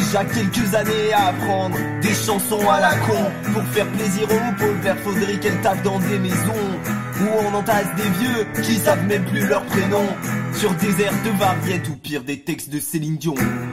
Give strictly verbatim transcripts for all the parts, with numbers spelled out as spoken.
déjà quelques années à apprendre des chansons à la con. Pour faire plaisir aux pauvres, faudrait qu'elle tape dans des maisons où on entasse des vieux qui savent même plus leur prénom, sur des airs de variété ou pire des textes de Céline Dion.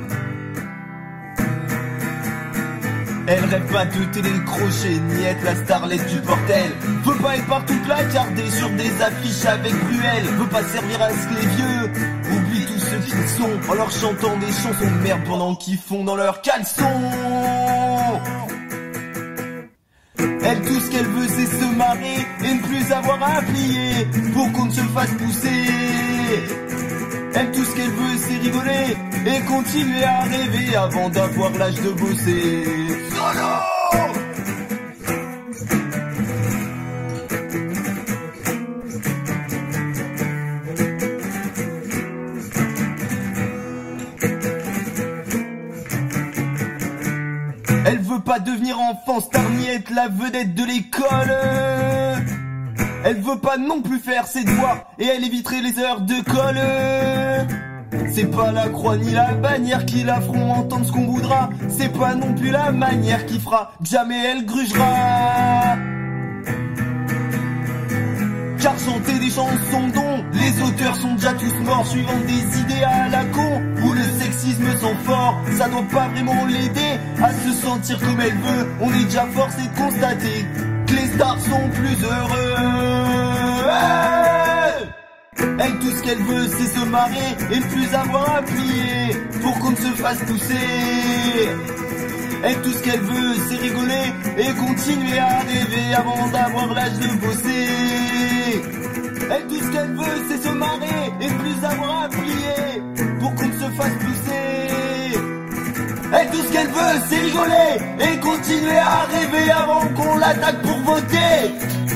Elle rêve pas de télécrochet, ni être la starlette du bordel. Veut pas être partout placardée sur des affiches avec Bruel. Veut pas servir à ce que les vieux oublient tous ceux qu'ils sont en leur chantant des chansons de merde pendant qu'ils font dans leurs caleçons. Elle, tout ce qu'elle veut, c'est se marrer et ne plus avoir à plier pour qu'on ne se fasse pousser. Elle, tout ce qu'elle veut, c'est rigoler et continuer à rêver avant d'avoir l'âge de bosser. Solo! Elle veut pas devenir enfant star ni être la vedette de l'école. Elle veut pas non plus faire ses devoirs et elle éviterait les heures de colle. C'est pas la croix ni la bannière qui la feront entendre ce qu'on voudra. C'est pas non plus la manière qui fera que jamais elle grugera. Car chanter des chansons dont les auteurs sont déjà tous morts, suivant des idées à la con où le sexisme sent fort, ça doit pas vraiment l'aider à se sentir comme elle veut. On est déjà forcé de constater que les stars sont plus heureux. Hey, elle, tout ce qu'elle veut, c'est se marrer et ne plus avoir à plier pour qu'on ne se fasse pousser. Elle, tout ce qu'elle veut, c'est rigoler et continuer à rêver avant d'avoir l'âge de bosser. Elle, tout ce qu'elle veut, c'est se marrer et ne plus avoir à plier pour qu'on ne se fasse pousser. Elle, tout ce qu'elle veut, c'est rigoler et continuer à rêver avant qu'on l'attaque pour voter.